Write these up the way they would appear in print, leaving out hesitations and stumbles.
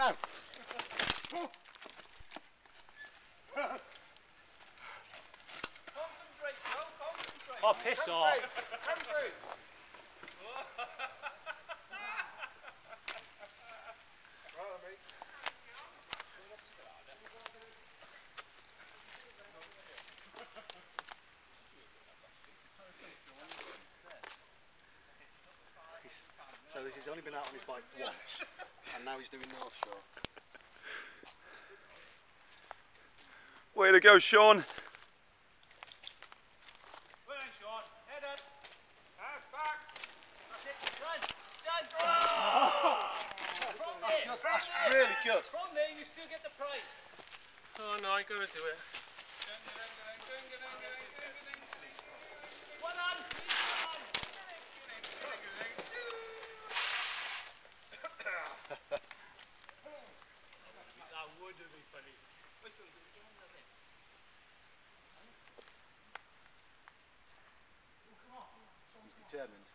Now. Oh, piss off. So he's only been out on his bike once, and now he's doing North Shore. Way to go, Sean. Well done, Sean. Head up. Hands back. That's it. Run. From there. That's really good. From there, you still get the prize. Oh no, I gotta do it. One on, sweet one. That would have been funny. He's determined.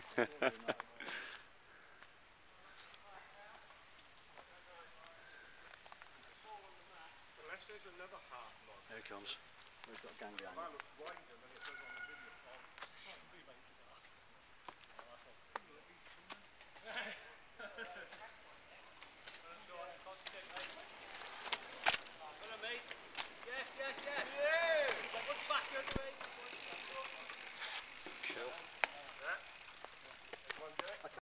Unless there's another half log. There he comes. He's got a gang behind him. That looks wider than it does on the video.